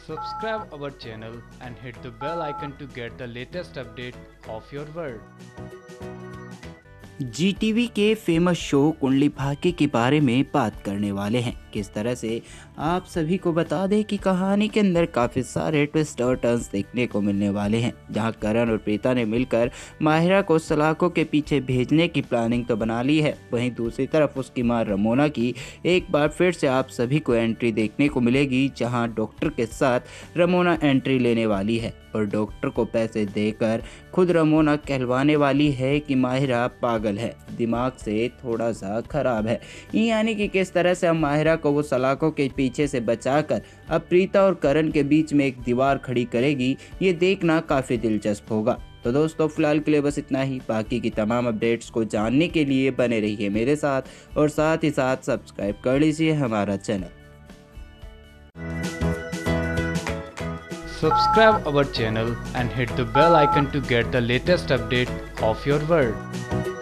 Subscribe our channel and hit the bell icon to get the latest update of your world. Zee TV के famous show Kundali Bhagya के बारे में बात करने वाले हैं। किस तरह से आप सभी को बता दें कि कहानी के अंदर काफ़ी सारे ट्विस्ट और टर्न्स देखने को मिलने वाले हैं, जहां करण और प्रीता ने मिलकर माहिरा को सलाखों के पीछे भेजने की प्लानिंग तो बना ली है। वहीं दूसरी तरफ उसकी मां रमोना की एक बार फिर से आप सभी को एंट्री देखने को मिलेगी, जहाँ डॉक्टर के साथ रमोना एंट्री लेने वाली है और डॉक्टर को पैसे देकर खुद रमोना कहलवाने वाली है कि माहिरा पागल है, दिमाग से थोड़ा सा खराब है। यानी कि किस तरह से हम माहिरा को वो सलाखों के पीछे से बचाकर अब प्रीता और करण के बीच में एक दीवार खड़ी करेगी, ये देखना काफ़ी दिलचस्प होगा। तो दोस्तों फिलहाल के लिए बस इतना ही। बाकी की तमाम अपडेट्स को जानने के लिए बने रहिए मेरे साथ और साथ ही साथ सब्सक्राइब कर लीजिए हमारा channel. Subscribe our channel and hit the bell icon to get the latest update of your world.